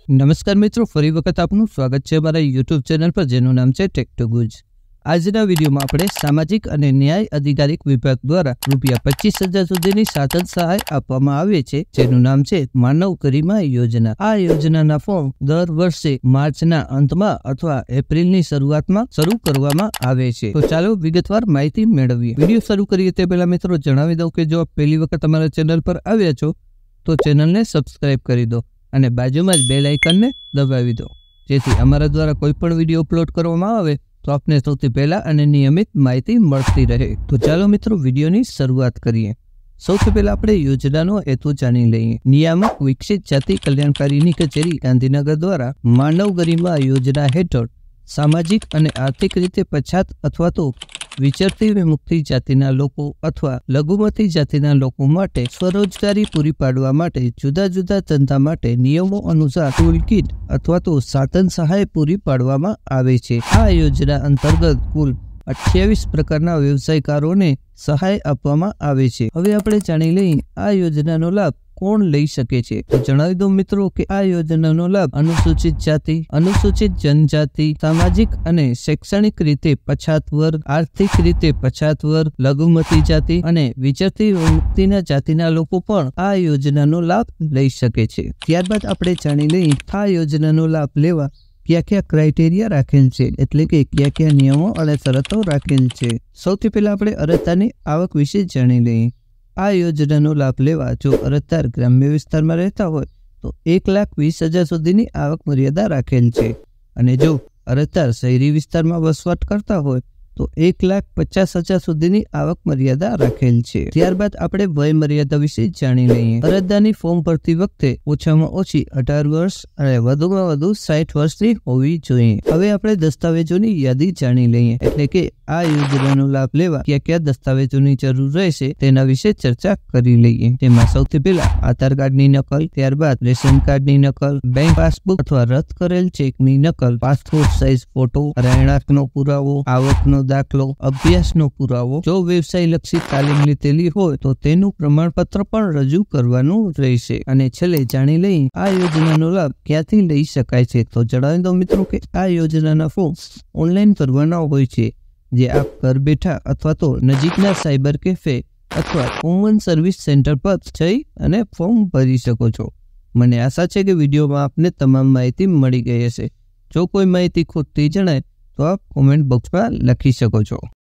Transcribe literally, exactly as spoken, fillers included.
નમસ્કાર મિત્રો, ફરી વખત આપનું સ્વાગત છે અમારા યુટ્યુબ ચેનલ પર, જેનું નામ છે ટેક ટુ ગુજ. આજના વિડીયોમાં આપણે સામાજિક અને ન્યાય અધિકારિક વિભાગ દ્વારા રૂપિયા પચીસ હજાર સુધીની સાધન સહાય આપવામાં આવે છે, જેનું નામ છે માનવ ગરિમા યોજના. આ યોજનાના ફોર્મ દર વર્ષે માર્ચના અંતમાં અથવા એપ્રિલની શરૂઆતમાં શરૂ કરવામાં આવે છે. તો ચાલો વિગતવાર માહિતી મેળવીએ. વિડીયો શરૂ કરીએ તે પહેલા મિત્રો જણાવી દઉં કે જો આપ પહેલી વખત અમારા ચેનલ પર આવ્યા છો તો ચેનલને સબસ્ક્રાઇબ કરી દો અને બાજુમાં જ બેલ આઇકનને દબાવી દો, જેથી અમારા દ્વારા કોઈ પણ વિડીયો અપલોડ કરવામાં આવે તો આપને સૌથી પહેલા અને નિયમિત માહિતી મળતી રહે. તો ચાલો મિત્રો વિડીયોની શરૂઆત કરીએ. સૌથી પહેલા આપણે યોજનાનો હેતુ જાણી લઈએ. નિયામક વિકસિત જાતિ કલ્યાણકારીની કચેરી ગાંધીનગર દ્વારા માનવ ગરિમા યોજના હેઠળ સામાજિક અને આર્થિક રીતે પછાત અથવા તો વિચરતી વિમુક્તિ જાતિના લોકો અથવા લઘુમતી જાતિના લોકો માટે સ્વરોજગારી પૂરી પાડવા માટે જુદા જુદા ધંધા માટે નિયમો અનુસાર ટૂલ કિટ અથવા તો સાધન સહાય પૂરી પાડવામાં આવે છે. આ યોજના અંતર્ગત કુલ અઠ્યાવીસ પ્રકારના વ્યવસાયકારોને સહાય આપવામાં આવે છે. હવે આપણે જાણી લઈએ આ યોજનાનો લાભ કોણ લઈ શકે છે. તો જણાવી દો મિત્રો કે આ યોજનાનો લાભ અનુસૂચિત જાતિ, અનુસૂચિત જનજાતિ, સામાજિક અને શૈક્ષણિક રીતે પછાત વર્ગ, આર્થિક રીતે પછાત વર્ગ, લઘુમતી જાતિ અને વિચરતી વિમુક્તિના જાતિના લોકો પણ આ યોજનાનો લાભ લઈ શકે છે. ત્યારબાદ આપણે જાણી લઈએ આ યોજનાનો લાભ લેવા કયા કયા ક્રાઇટેરિયા રાખેલ છે, એટલે કે કયા કયા નિયમો અને શરતો રાખેલ છે. સૌથી પહેલા આપણે અરજદારની આવક વિશે જાણી લઈએ. આ યોજનાનો લાભ લેવા જો અરજદાર ગ્રામ્ય વિસ્તારમાં રહેતા હોય તો એક લાખ વીસ હજાર સુધીની આવક મર્યાદા રાખેલ છે, અને જો અરજદાર શહેરી વિસ્તારમાં વસવાટ કરતા હોય તો એક લાખ પચાસ હજાર સુધીની આવક મર્યાદા રાખેલ છે. ત્યારબાદ આપણે વય મર્યાદા વિશે જાણી લઈએ. અરજદારની ફોર્મ ભરતી વખતે ઓછામાં ઓછી અઢાર વર્ષ અને વધુમાં વધુ સાઠ વર્ષની હોવી જોઈએ. હવે આપણે દસ્તાવેજોની યાદી જાણી લઈએ, એટલે કે આ યોજનાનો લાભ લેવા કયા કયા દસ્તાવેજોની જરૂર રહેશે તેના વિશે ચર્ચા કરી લઈએ. તેમાં સૌથી પહેલા આધાર કાર્ડની નકલ, ત્યારબાદ રેશન કાર્ડની નકલ, બેંક પાસબુક અથવા રદ કરેલ ચેકની નકલ, પાસપોર્ટ સાઇઝ ફોટો, રહેણાંકનો પુરાવો, આવકનો દાખલો, અભ્યાસનો પુરાવો, જો વ્યવસાય લક્ષી તાલીમ લીધેલી હોય તો તેનું પ્રમાણપત્ર પણ રજૂ કરવાનું રહેશે. અને છેલ્લે જાણી લઈએ આ યોજનાનો લાભ ક્યાંથી લઈ શકાય છે. તો જણાવી દો મિત્રો કે આ યોજનાના ફોર્મ ઓનલાઈન ભરવાના હોય છે, જે આપ ઘર બેઠા અથવા તો નજીકના સાયબર કેફે અથવા કોમન સર્વિસ સેન્ટર પર જઈ અને ફોર્મ ભરી શકો છો. મને આશા છે કે વિડીયોમાં આપને તમામ માહિતી મળી ગઈ હશે. જો કોઈ માહિતી ખોટી જણાય તો આપ કોમેન્ટ બોક્સમાં લખી શકો છો.